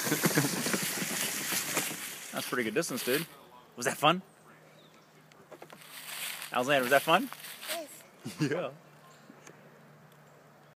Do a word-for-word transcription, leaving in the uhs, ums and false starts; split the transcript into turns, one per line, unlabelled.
That's pretty good distance, dude. Was that fun? Alexander, was that fun?
Yes.
Yeah.